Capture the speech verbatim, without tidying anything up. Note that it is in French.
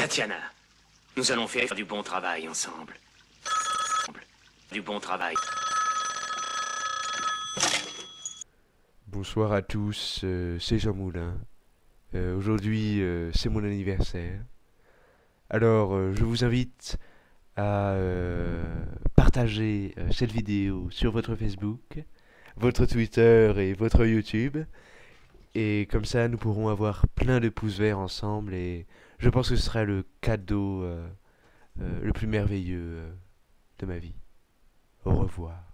Tatiana, nous allons faire du bon travail ensemble. Du bon travail. Bonsoir à tous, euh, c'est Jean Moulin. Euh, Aujourd'hui, euh, c'est mon anniversaire. Alors, euh, je vous invite à euh, partager euh, cette vidéo sur votre Facebook, votre Twitter et votre YouTube. Et comme ça, nous pourrons avoir plein de pouces verts ensemble. Et je pense que ce sera le cadeau euh, euh, le plus merveilleux euh, de ma vie. Au revoir.